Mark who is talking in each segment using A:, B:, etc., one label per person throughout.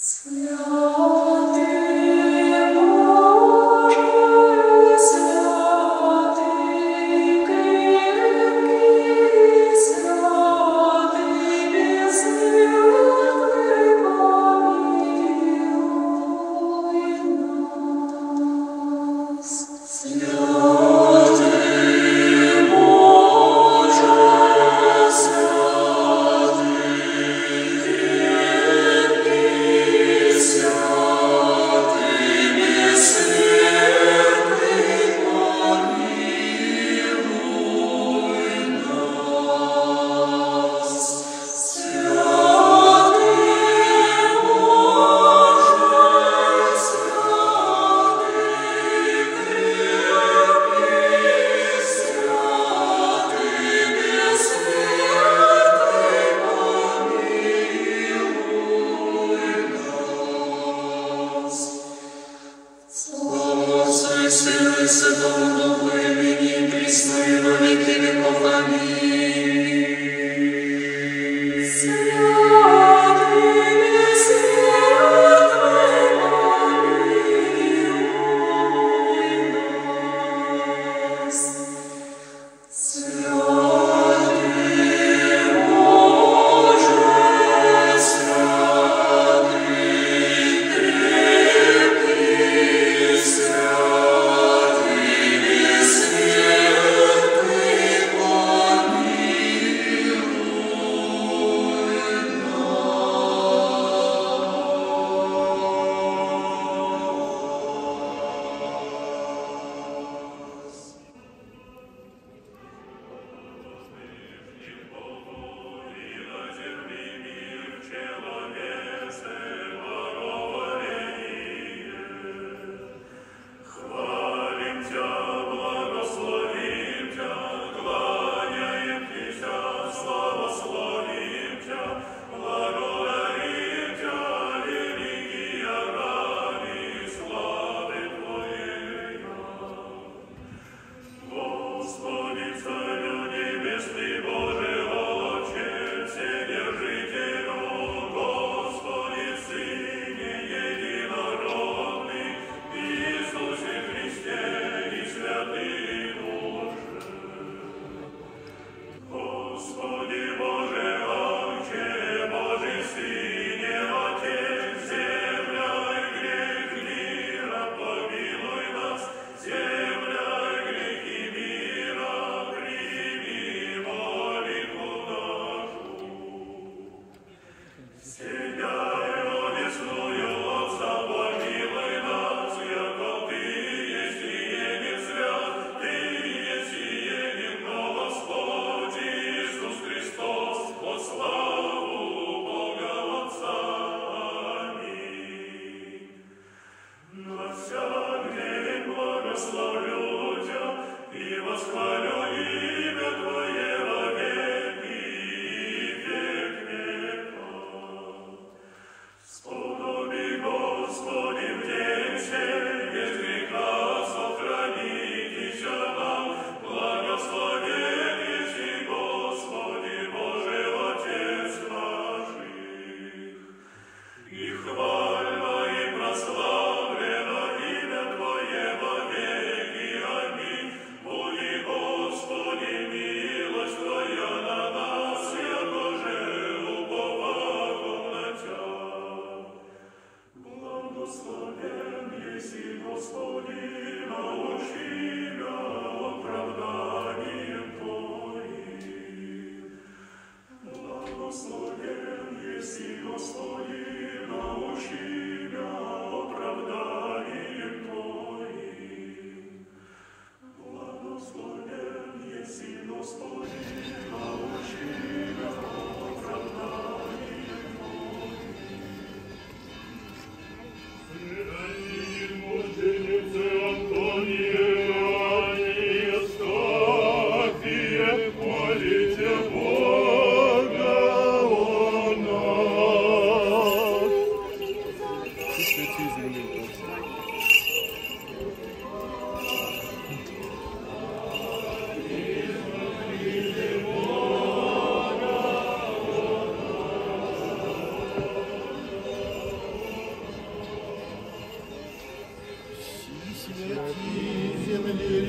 A: Боже, Отче, Вседержителю, Господи, Сын,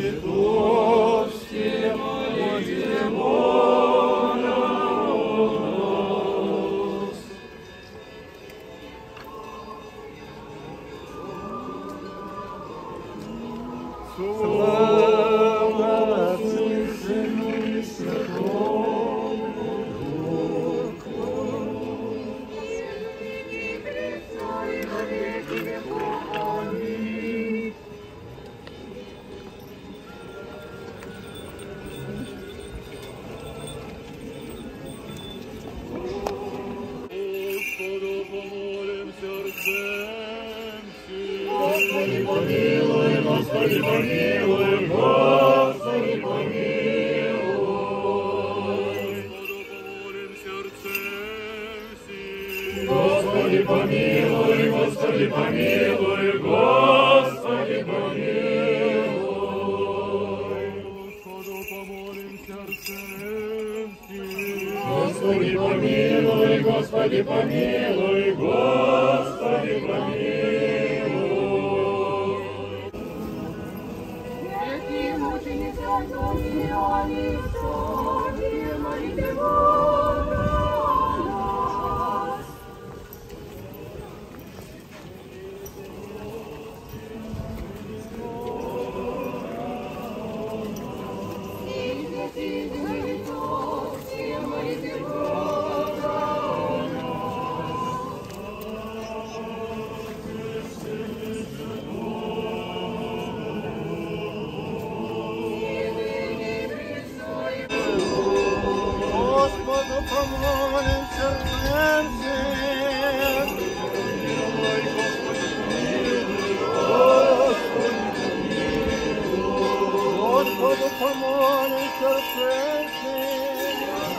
A: святов все молите Бога о нас. Слава Отцу и Сыну и Святому Духу. Аминь. Господу помолимся сердцем всем. Господи помилуй, Господи помилуй, Господи помилуй. Господу помолим сердцем всем. Господи помилуй, Господи помилуй, Господи помилуй. Господу помолим сердцем всем. Господи помилуй, Господи помилуй, Господи помилуй.
B: Святые мученицы Антоний и Александр, молите Бога о нас. Святые Христос, все молите Бога о
A: Господу помолим сердцем всем. Господу помолим сердцем всем.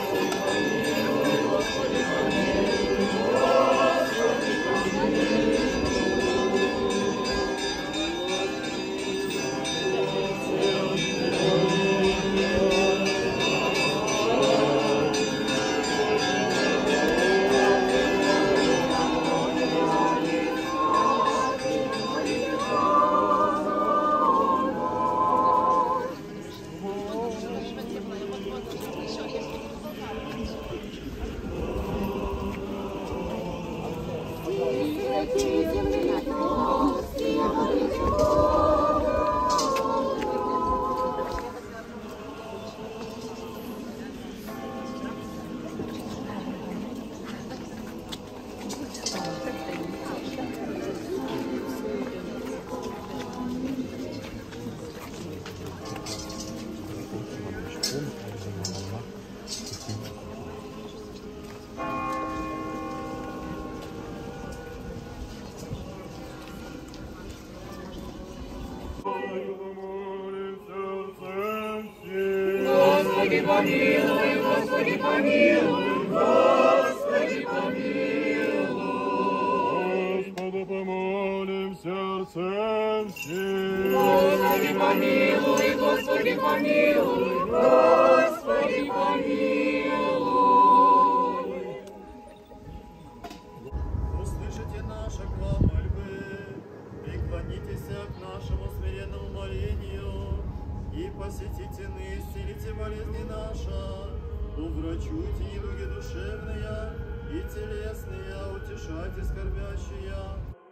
A: Господи помилуй, Господи помилуй, Господи помилуй.
C: Господу помолим сердцем всем.
B: Господи помилуй, Господи помилуй, Господи помилуй.
A: Услышите наши к вам мольбы, преклонитесь к нашему смиренному молению и посетите и исцелите болезни наши, уврачуйте недуги душевные и телесные, утешайте скорбящие.